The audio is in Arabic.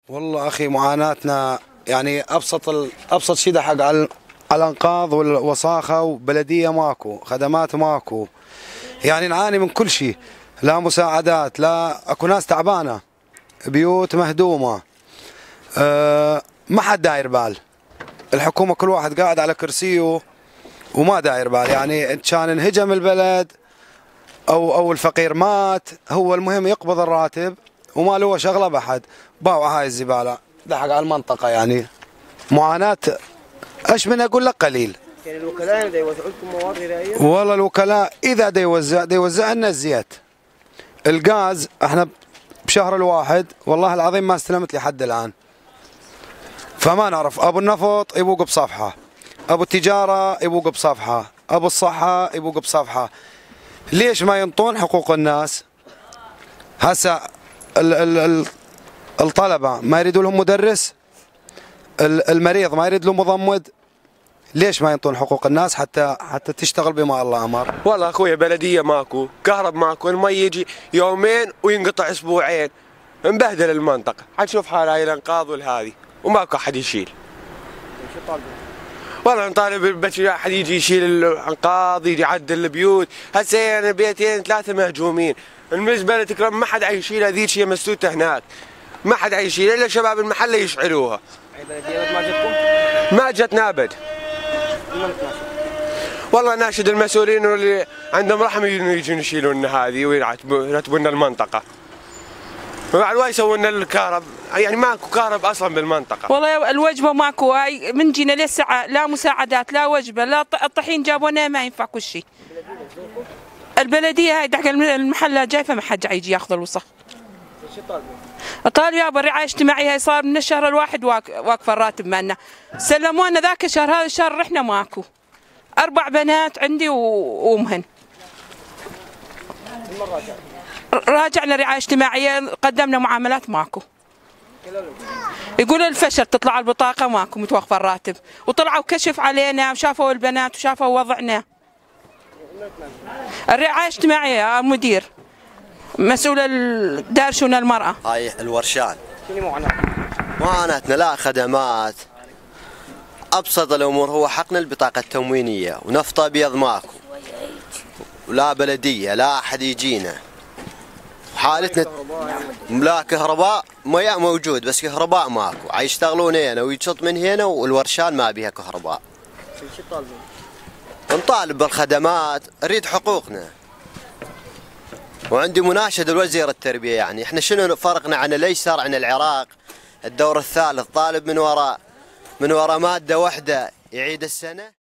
والله أخي معاناتنا يعني أبسط شيء ده حق على الأنقاض والوساخة، وبلدية ماكو، خدمات ماكو، يعني نعاني من كل شيء، لا مساعدات، لا أكو ناس تعبانة، بيوت مهدومة، ما حد داير بال. الحكومة كل واحد قاعد على كرسيه وما داير بال، يعني كان انهجم البلد أو الفقير مات، هو المهم يقبض الراتب وما له شغلة بحد. باعوا هاي الزبالة ده حق على المنطقة، يعني معاناة ايش من اقول لك قليل. يعني الوكلاء دا يوزعوا لكم مواد غذائية؟ والله الوكلاء اذا دا يوزع لنا الزيت، الغاز احنا بشهر الواحد والله العظيم ما استلمت لحد الان، فما نعرف. ابو النفط يبوق بصفحة، ابو التجارة يبوق بصفحة، ابو الصحة يبوق بصفحة. ليش ما ينطون حقوق الناس؟ هسه الطلبة ما يريدوا لهم مدرس، المريض ما يريد له مضمد، ليش ما ينطون حقوق الناس حتى تشتغل بما الله امر؟ والله اخويا بلديه ماكو، كهرب ماكو، المي يجي يومين وينقطع اسبوعين، مبهدل المنطقه، حتشوف حال هاي الانقاض والهذي وماكو احد يشيل. شو طالبين؟ والله نطالب بس احد يجي يشيل الانقاض، يجي يعدل البيوت، هسه انا بيتين ثلاثه مهجومين، المزبله تكرم ما حد يشيلها، ذيك هي مسدوته هناك، ما حد يشيلها الا شباب المحله يشعلوها. البلدية ما جتكم؟ ما جتنا ابد. والله ناشد المسؤولين واللي عندهم رحم يجون يشيلون هذه ويرتبون لنا المنطقه. وبعد ما يسوون لنا الكهرب، يعني ماكو كهرب اصلا بالمنطقه. والله الوجبه ماكو، هاي من جينا للساعه لا مساعدات لا وجبه لا الطحين جابونا ما ينفع كل شيء. البلديه هاي دحق المحله جايفه ما حد يجي ياخذ الوسخ. شو طالبين؟ طالب يابا الرعايه الاجتماعيه هاي صار من الشهر الواحد واقف الراتب مالنا، سلمونا ذاك الشهر، هذا الشهر رحنا ماكو. 4 بنات عندي وامهن. راجعنا رعايه اجتماعيه، قدمنا معاملات ماكو. يقول الفشل، تطلع البطاقه ماكو، متوقف الراتب، وطلعوا كشف علينا وشافوا البنات وشافوا وضعنا. الرعايه الاجتماعيه المدير مسؤول دار شؤون المراه. هاي الورشان. شنو معاناتكم؟ معاناتنا لا خدمات، ابسط الامور هو حقنا البطاقه التموينيه، ونفط ابيض ماكو، ولا بلديه لا احد يجينا. حالتنا لا كهرباء، مياه موجود بس كهرباء ماكو، يشتغلون هنا ويشط من هنا، والورشان ما بيها كهرباء. شو طالبين؟ نطالب بالخدمات، نريد حقوقنا. وعندي مناشد لوزير التربيه، يعني احنا شنو فرقنا عن الايسر، عن العراق الدور الثالث، طالب من وراء ماده واحده يعيد السنه.